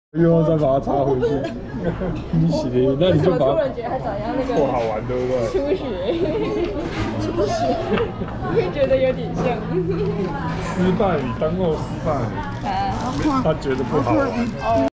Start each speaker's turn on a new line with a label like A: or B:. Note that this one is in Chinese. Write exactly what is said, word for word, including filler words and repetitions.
A: 又要再把它插回去。你写，那你就把。
B: 突然觉得它长得像那个。
A: 不好玩，对不对？
B: 出血，出血，我会觉得有点像。
A: 失败，你当过失败。啊，他觉得不好玩。